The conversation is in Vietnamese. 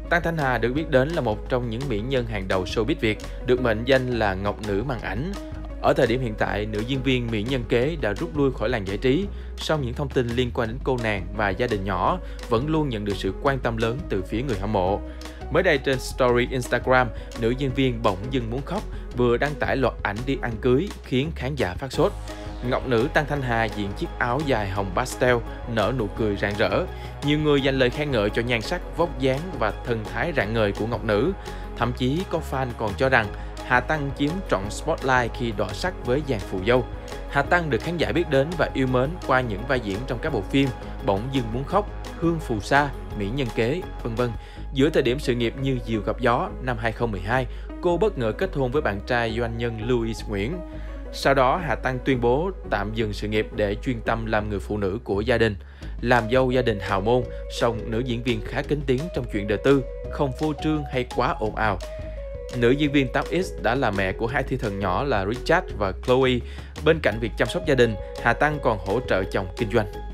Tăng Thanh Hà được biết đến là một trong những mỹ nhân hàng đầu showbiz Việt, được mệnh danh là Ngọc Nữ màn ảnh. Ở thời điểm hiện tại, nữ diễn viên mỹ nhân kế đã rút lui khỏi làng giải trí, song những thông tin liên quan đến cô nàng và gia đình nhỏ vẫn luôn nhận được sự quan tâm lớn từ phía người hâm mộ. Mới đây trên story Instagram, nữ diễn viên bỗng dưng muốn khóc, vừa đăng tải loạt ảnh đi ăn cưới khiến khán giả phát sốt. Ngọc Nữ Tăng Thanh Hà diện chiếc áo dài hồng pastel, nở nụ cười rạng rỡ. Nhiều người dành lời khen ngợi cho nhan sắc, vóc dáng và thần thái rạng ngời của Ngọc Nữ. Thậm chí có fan còn cho rằng Hà Tăng chiếm trọn spotlight khi đọ sắc với dàn phù dâu. Hà Tăng được khán giả biết đến và yêu mến qua những vai diễn trong các bộ phim Bỗng dưng muốn khóc, Hương phù sa, Mỹ nhân kế, vân vân. Giữa thời điểm sự nghiệp như diều gặp gió năm 2012, cô bất ngờ kết hôn với bạn trai doanh nhân Louis Nguyễn. Sau đó, Hà Tăng tuyên bố tạm dừng sự nghiệp để chuyên tâm làm người phụ nữ của gia đình. Làm dâu gia đình hào môn, song nữ diễn viên khá kín tiếng trong chuyện đời tư, không phô trương hay quá ồn ào. Nữ diễn viên 8X đã là mẹ của hai thiên thần nhỏ là Richard và Chloe. Bên cạnh việc chăm sóc gia đình, Hà Tăng còn hỗ trợ chồng kinh doanh.